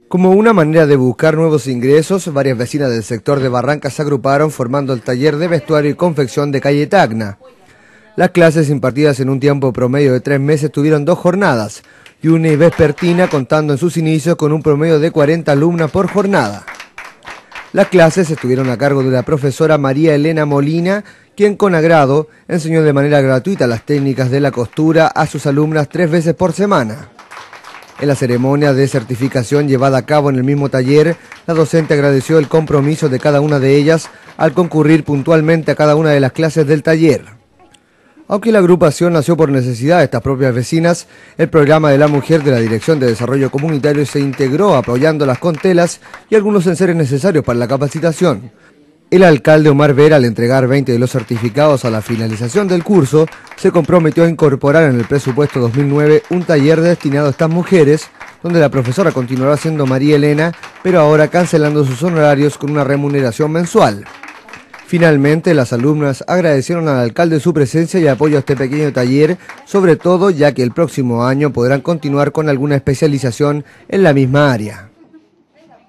Como una manera de buscar nuevos ingresos, varias vecinas del sector de Barrancas se agruparon formando el taller de vestuario y confección de calle Tacna. Las clases impartidas en un tiempo promedio de 3 meses tuvieron 2 jornadas y una vespertina, contando en sus inicios con un promedio de 40 alumnas por jornada. Las clases estuvieron a cargo de la profesora María Elena Molina, quien con agrado enseñó de manera gratuita las técnicas de la costura a sus alumnas 3 veces por semana. En la ceremonia de certificación llevada a cabo en el mismo taller, la docente agradeció el compromiso de cada una de ellas al concurrir puntualmente a cada una de las clases del taller. Aunque la agrupación nació por necesidad de estas propias vecinas, el programa de la mujer de la Dirección de Desarrollo Comunitario se integró apoyándolas con telas y algunos enseres necesarios para la capacitación. El alcalde Omar Vera, al entregar 20 de los certificados a la finalización del curso, se comprometió a incorporar en el presupuesto 2009 un taller destinado a estas mujeres, donde la profesora continuará siendo María Elena, pero ahora cancelando sus honorarios con una remuneración mensual. Finalmente, las alumnas agradecieron al alcalde su presencia y apoyo a este pequeño taller, sobre todo ya que el próximo año podrán continuar con alguna especialización en la misma área.